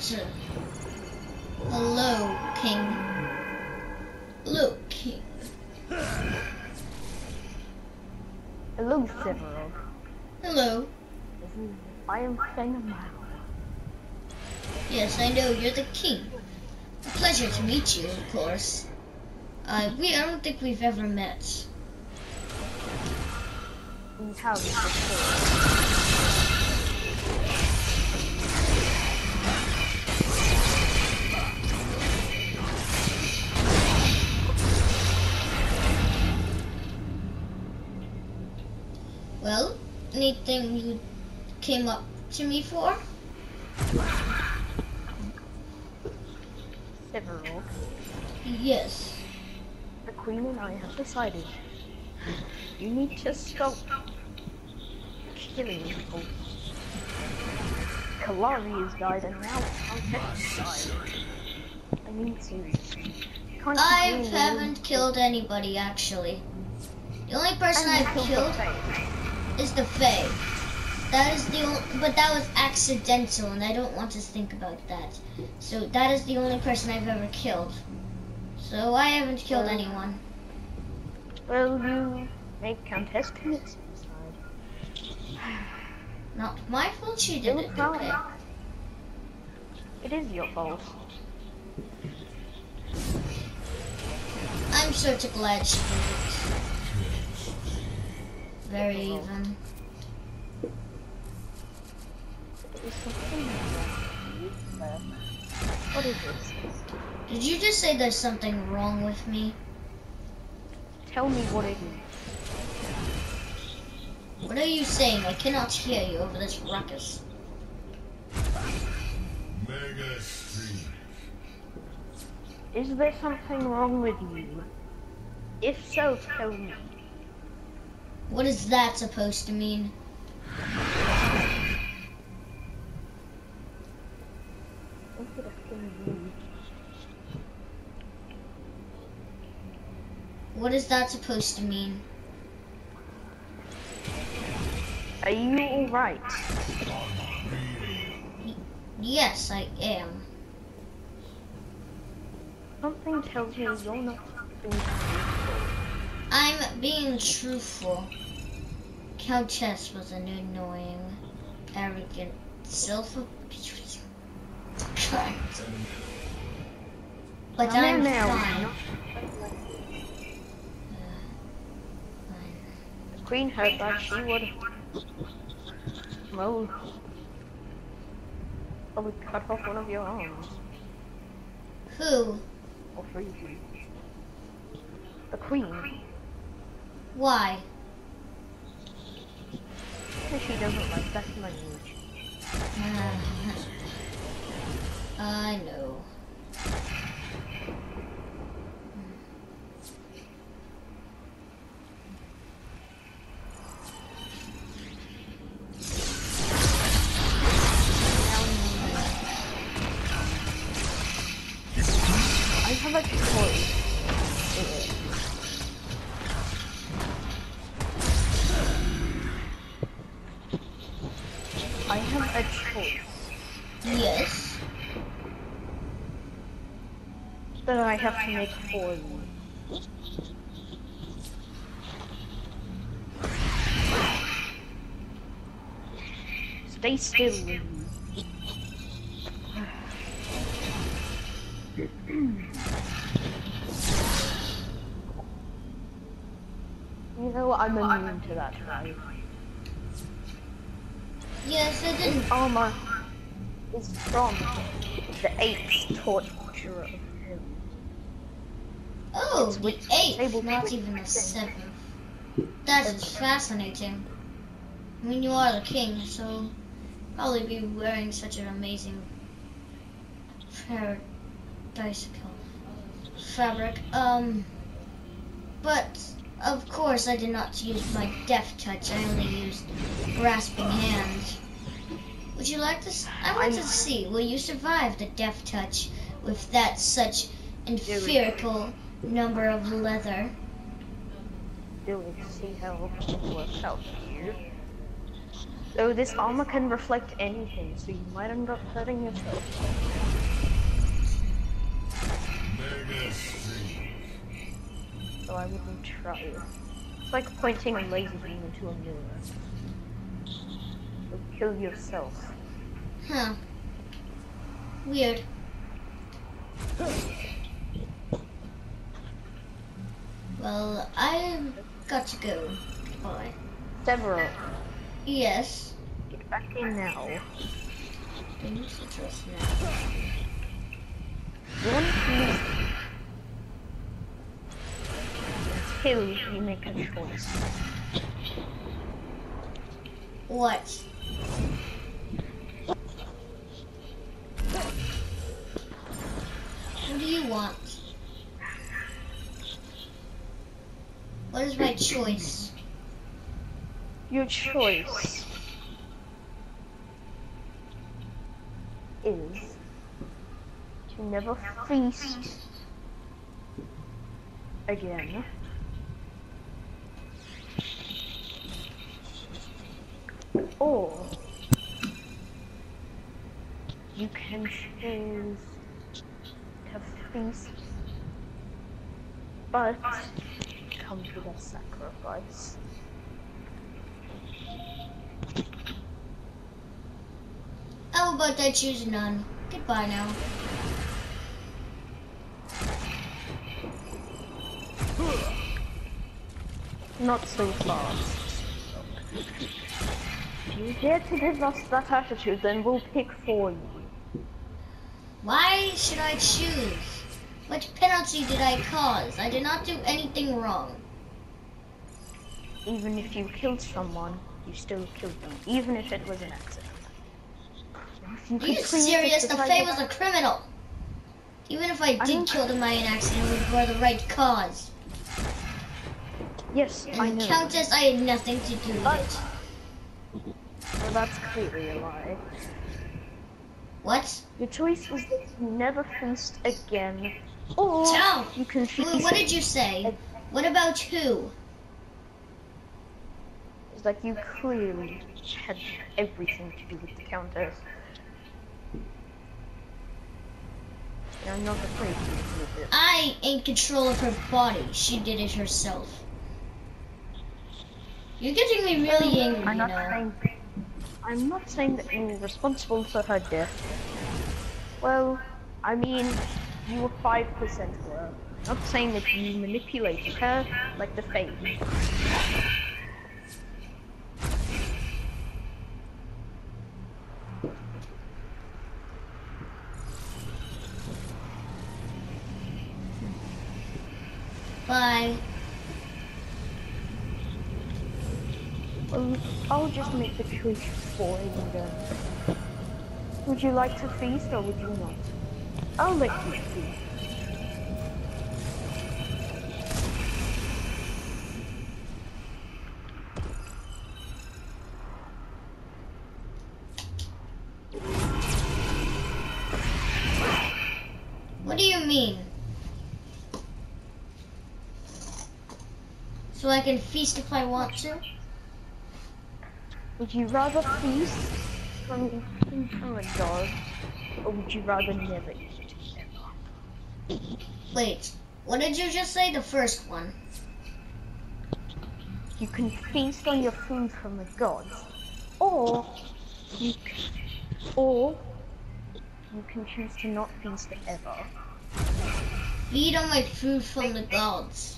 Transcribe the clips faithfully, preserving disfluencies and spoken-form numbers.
to... Hello, King. Hello, King. Hello, Severog. Hello. This is I am Fengamao. Yes, I know, you're the king. A pleasure to meet you, of course. Uh, we, I don't think we've ever met. We have before. Well, anything you came up to me for? Severog. Yes. The Queen and I have decided you need to stop killing people. Kalari has died and now Countess has died. I need to. Can't I you do haven't killed anybody, actually. The only person And you I've killed killed the Fae. is the Fae. That is the only, but that was accidental, and I don't want to think about that. So that is the only person I've ever killed. So I haven't killed Well, anyone. Well, you make Countess commit suicide. Not my fault. She did You're it. proud. Okay. It is your fault. I'm sort of glad she did it. Very even. There's something wrong. What is this? Did you just say there's something wrong with me? Tell me what it is. What are you saying? I cannot hear you over this ruckus. Mega Street. Is there something wrong with you? If so, tell me. What is that supposed to mean? What would a thing be? What is that supposed to mean? Are you alright? Y- yes, I am. Something tells me you're not being truthful. I'm being truthful. Countess was an annoying, arrogant, self But Come I'm in now. fine. The Queen heard that she would. Well, I would cut off one of your arms. Who? Or freeze you. The Queen. Why? Because she doesn't like that language. I know. I have a choice. I have a choice Yes. that I have to make for you. Stay still with me. You know I'm immune to that, right? Yes, I didn't. His armor is from the eighth torturer of him. Oh, It's the which eighth, table not point. even the seventh. That is fascinating. I mean, you are the king, so probably be wearing such an amazing paradisical fabric. Um, but of course, I did not use my death touch. I only used grasping hand. Would you like this? I want to see. Will you survive the death touch with that such inferical number of leather? Do it, see how it works out here. Though this armor can reflect anything, so you might end up hurting yourself. Mega Stream. So I wouldn't try it. It's like pointing a laser beam into a mirror. You'll kill yourself. Huh. Weird. Well, I've got to go. Bye. Several. Yes. Get back in now. Don't use the dress now. You want to until you make a choice. What? What do you want? What is my choice? Your choice is to never feast again, or you can choose to feast, but comes with a sacrifice. How about I choose none? Goodbye now. Not so fast. If you dare to give us that attitude, then we'll pick for you. Why should I choose? What penalty did I cause? I did not do anything wrong. Even if you killed someone, you still killed them, even if it was an accident. If you Are you could please serious? The justify Fae your- was a criminal. Even if I I did don't- kill them by an accident, it was for the right cause. Yes, I And know. Countess, I had nothing to do with But- it. Well, that's clearly a lie. What? Your choice is that you never feast again, or Tell. you can Wait, feast. what did you say? What about who? It's like you clearly had everything to do with the Countess. And I'm not afraid to admit it. I in control of her body. She did it herself. You're getting me really angry, I'm you not know. saying. I'm not saying that you were responsible for her death. Well, I mean, you were five percent were. I'm not saying that you manipulated her like the Fae. Bye. Well, I'll just make the choice for you then. Would you like to feast or would you not? I'll let you feast. What do you mean? So I can feast if I want to? Would you rather feast from, from a dog, or would you rather never eat ever? Wait, what did you just say? The first one. You can feast on your food from the gods, or you can, or you can choose to not feast ever. Feed on my food from the gods.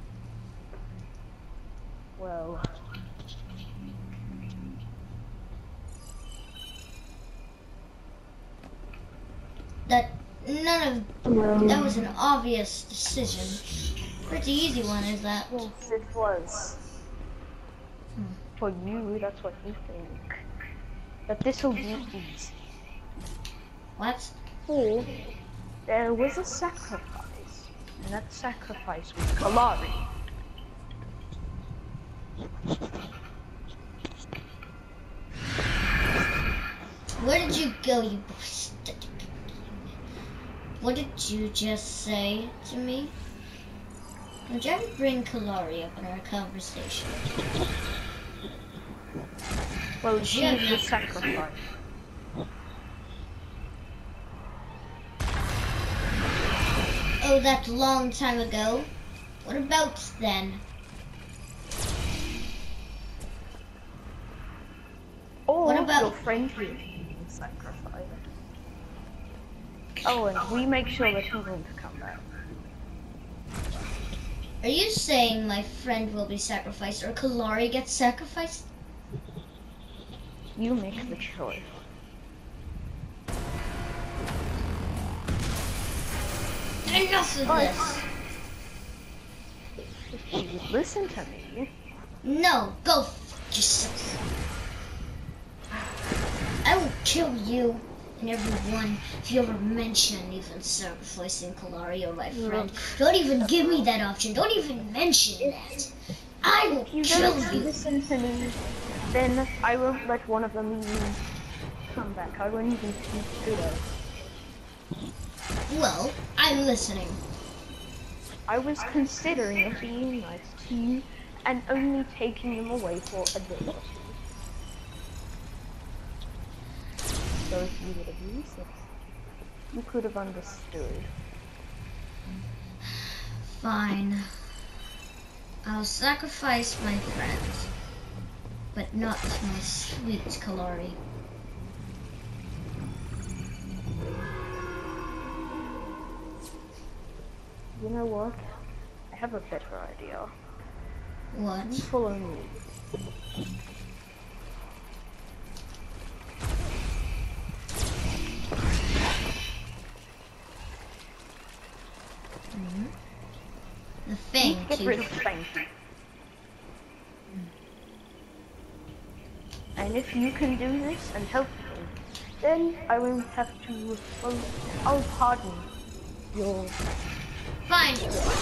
Well, That none of that was an obvious decision. Pretty easy one, is that? yes, it was. Hmm. For you, that's what you think. But this will be easy. What? For there was a sacrifice, and that sacrifice was Kalari. Where did you go, you bastard? What did you just say to me? I'm trying to bring Kalari up in our conversation. Well, she Yeah, is yeah. the sacrifice. Oh, that long time ago. What about then? Or What about- your friend here being sacrificed. Oh, and we make sure that he won't come back. Are you saying my friend will be sacrificed or Kalari gets sacrificed? You make the choice. Enough of Right. this. If you would listen to me, No, go fuck yourself. I will kill you and everyone if you ever mention even sacrificing Kalari or my friend. Don't even give me that option. Don't even mention that. I will if you kill don't you. listen to me, then I won't let one of them even come back. I won't even speak to them. Well, I'm listening. I was considering being nice to you and only taking them away for a day or two. So if you would have listened, you could have understood. Fine. I'll sacrifice my friends, but not my sweet Kalari. You know what? I have a better idea. What? You follow me. Mm-hmm. The thing Get rid to... of Spanky. And if you can do this and help me, then I won't have to, well, I'll pardon your... Fine.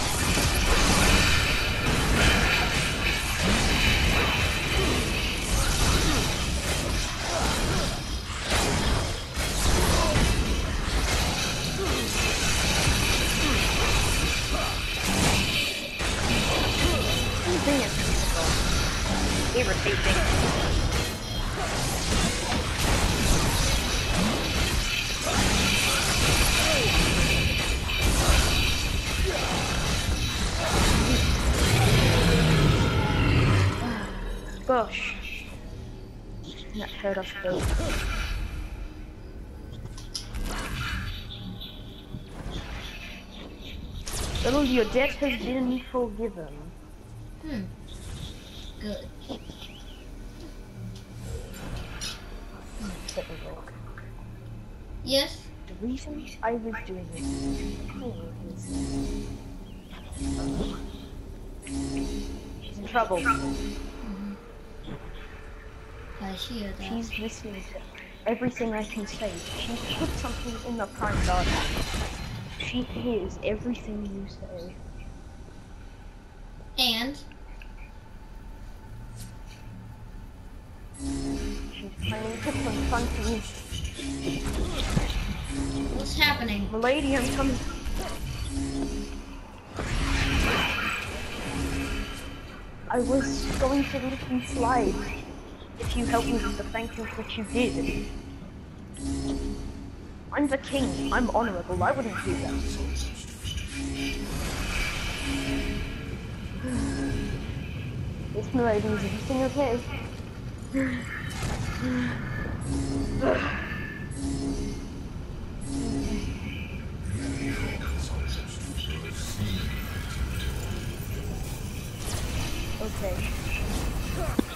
Being a irritating. Gosh. That hurt us both. Little, your debt has been forgiven. Hmm. Good. Let me look. Yes? The reason I was doing this is she's in trouble. I hear that. She's listening to everything I can say. She put something in the prime garden. She hears everything you say. And? She's planning to confront you. What's happening? Milady, I'm coming. I was going to let you slide if you helped me with the thankful which you did. I'm the king. I'm honorable. I wouldn't do that. Yes, milady, is everything okay? Okay.